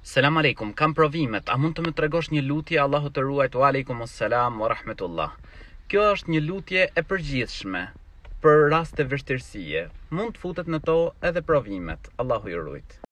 Selam aleikum, kam provimet, a mund të më tregosh një lutje, Allahu të ruajt, wa aleikum assalam wa rahmetullah. Kjo është një lutje e përgjithshme për raste vështirësie. Mund të futet në to edhe provimet, Allahu ju rujt.